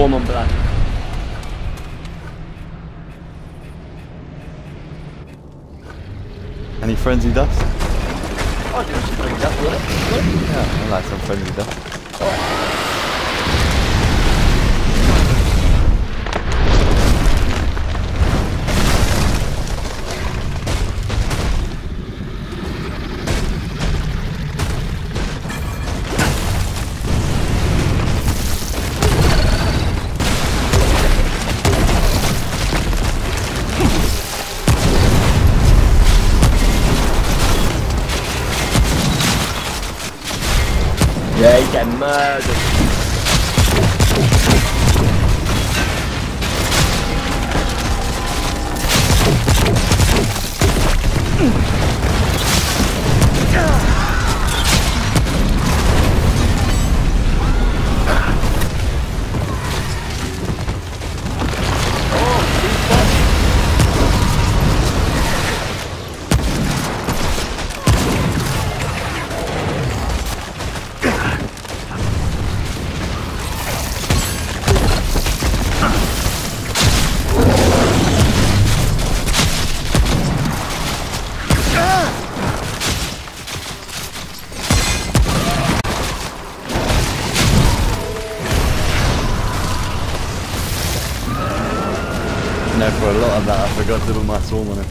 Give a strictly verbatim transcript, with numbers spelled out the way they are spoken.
Swarm on black. Any frenzy dust? I'll do some frenzy dust with it. Yeah, I like some frenzy dust. Alright. Yeah, he's getting murdered. No, for a lot of that I forgot to put my swarm on him.